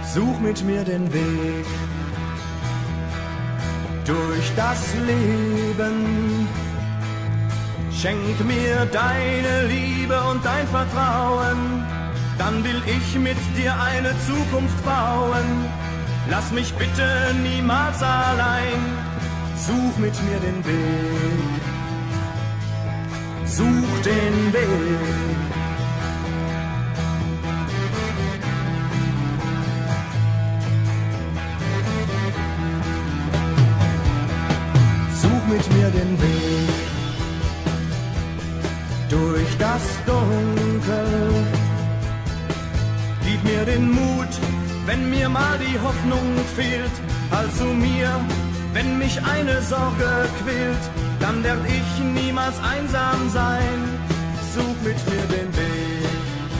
Such mit mir den Weg durch das Leben. Schenk mir deine Liebe und dein Vertrauen, dann will ich mit dir eine Zukunft bauen. Lass mich bitte niemals allein, such mit mir den Weg, such den Weg. Such mit mir den Weg durch das Dunkel. Gib mir den Mut, wenn mir mal die Hoffnung fehlt. Halt zu mir, wenn mich eine Sorge quält. Dann werd ich niemals einsam sein. Such mit mir den Weg,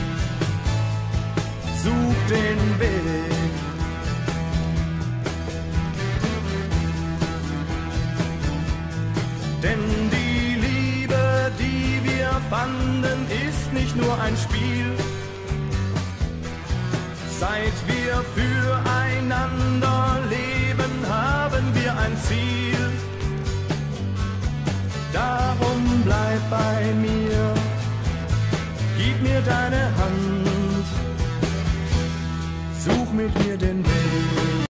such den Weg. Denn die Liebe, die wir fanden, ist nicht nur ein Spiel. Seit wir füreinander leben, haben wir ein Ziel. Darum bleib bei mir, gib mir deine Hand, such mit mir den Weg.